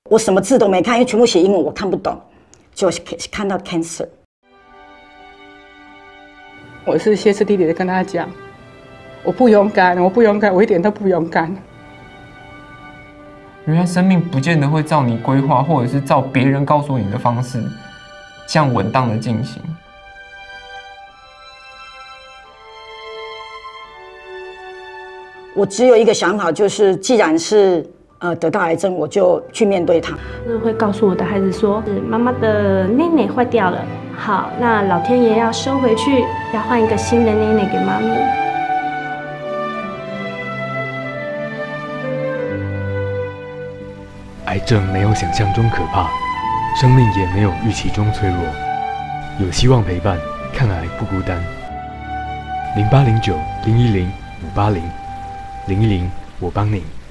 我什么字都没看，因为全部写英文，我看不懂，就看到 cancer。 我是歇斯底里的跟他讲，我不勇敢，我不勇敢，我一点都不勇敢。 原来生命不见得会照你规划，或者是照别人告诉你的方式，这样稳当的进行。 我只有一个想法，就是既然是得到癌症，我就去面对它。 会告诉我的孩子说，妈妈的内内坏掉了，好，那老天爷要收回去，要换一个新的内内给妈咪。 癌症没有想象中可怕，生命也没有预期中脆弱，有希望陪伴，抗癌不孤单。0809-010-580，010我帮你。